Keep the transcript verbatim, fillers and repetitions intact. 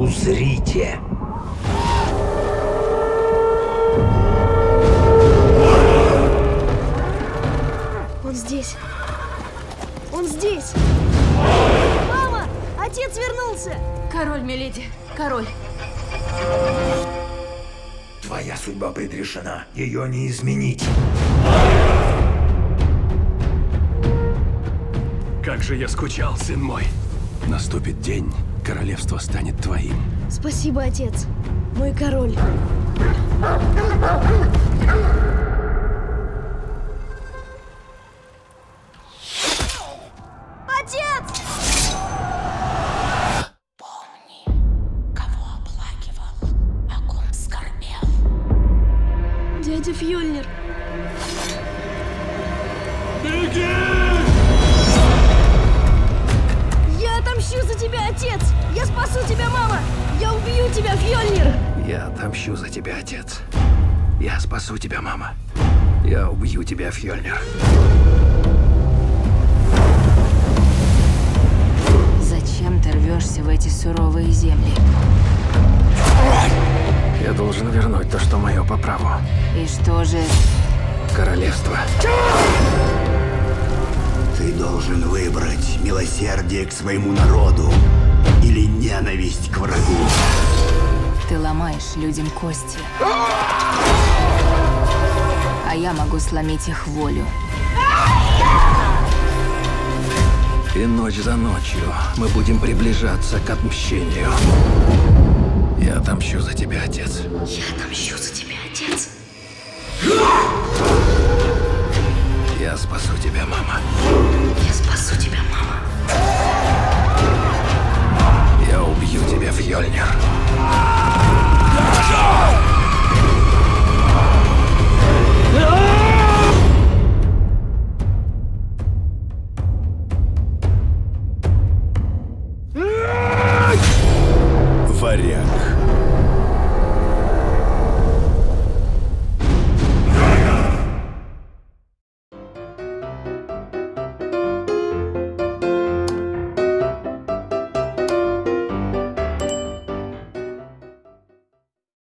Узрите. Он здесь. Он здесь. Мама! Отец вернулся! Король, миледи, король. Твоя судьба предрешена. Ее не изменить. Как же я скучал, сын мой. Наступит день, королевство станет твоим. Спасибо, отец. Мой король. Отец! Помни, кого оплакивал, о ком скорбел. Дядя Фьёльнир. Беги! Я отомщу за тебя, отец! Я спасу тебя, мама! Я убью тебя, Фьёльнир! Я отомщу за тебя, отец. Я спасу тебя, мама. Я убью тебя, Фьёльнир. Зачем ты рвешься в эти суровые земли? Я должен вернуть то, что мое по праву. И что же? Королевство. Ты должен выбрать милосердие к своему народу или ненависть к врагу. Ты ломаешь людям кости. А я могу сломить их волю. И ночь за ночью мы будем приближаться к отмщению. Я отомщу за тебя, отец. Я отомщу за тебя, отец. Я спасу тебя, мама. Я спасу тебя, мама. Я убью тебя, Фьёльнир. Варяг.